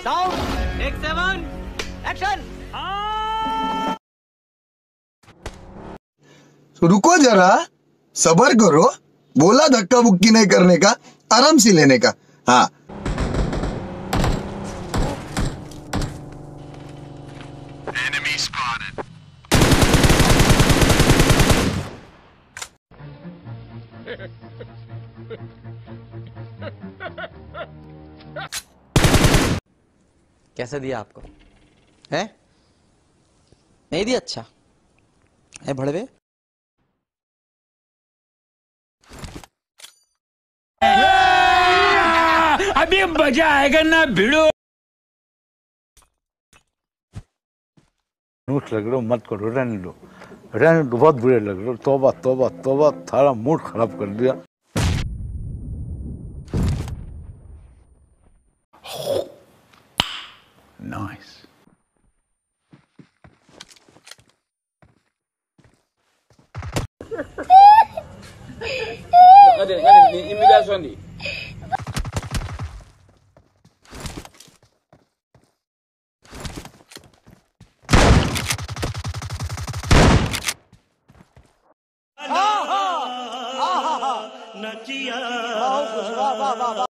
Sound take 7 action. रुको जरा, सबर करो। बोला धक्का बुक्की नहीं करने का, आराम से लेने का। हाँ, कैसे दिया आपको है? नहीं दिया? अच्छा है भड़वे। अभी मजा आएगा ना भिड़ो। नोट लग रहा मत करो, रहने दो, बहुत बुरे लग रहे हो। तौबा तौबा तौबा, थारा मूड खराब कर दिया। नाइस। imigração ali. वाह वाह वाह।